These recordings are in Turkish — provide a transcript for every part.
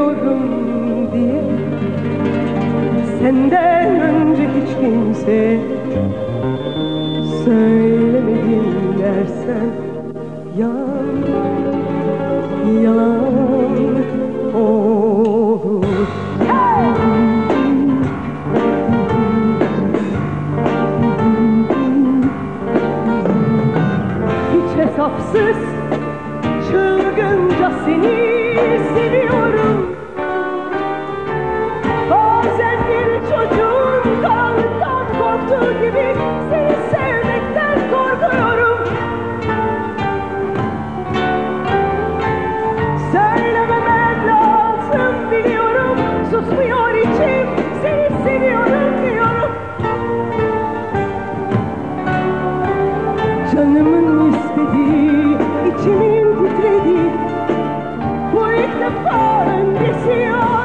seviyorum diye senden önce hiç kimse söylemedim dersen yalan olur. Hiç hesapsız çılgınca seni seviyorum. Bazen bir çocuğun karanlıktan korktuğu gibi seni sevmekten korkuyorum. Söylememem lazım biliyorum, susmuyor içim, seni seviyorum diyorum. Canımın istediği, içimin titrediği, bu ilk defa öncesi yok.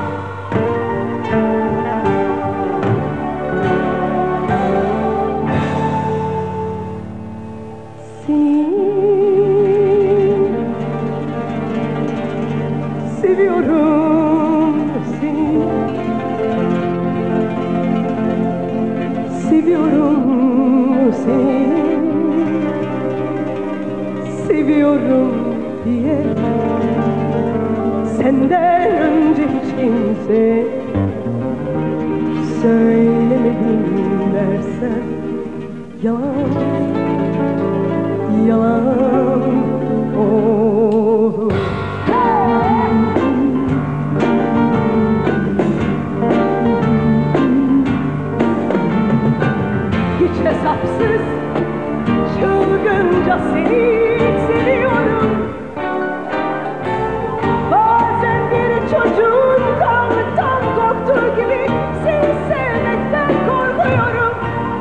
Seviyorum seni, seviyorum seni, seviyorum diye senden önce hiç kimse söylemedim dersen yalan olur. Hiç hesapsız çılgınca seni seviyorum. Bazen bir çocuğun karanlıktan korktuğu gibi seni sevmekten korkuyorum.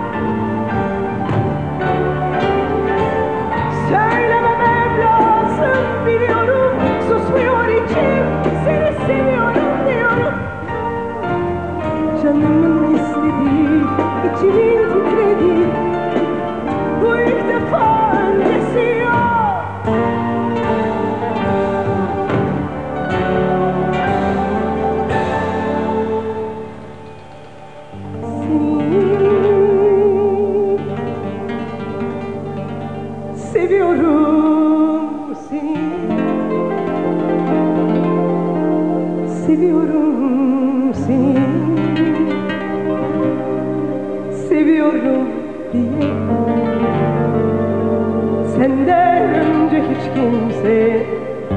Söylememem lazım biliyorum, susmuyor içim, seni seviyorum diyorum. Canımın istediği, içimin titrediği, bu ilk defa öncesi yok. Seni seviyorum, seni seviyorum, seni seviyorum diye senden önce hiç kimse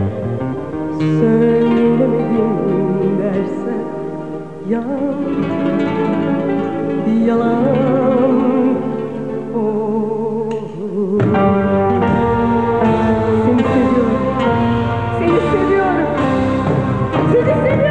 söylemedim dersen yalan olur. Seni seviyorum, seni seviyorum, seni seviyorum.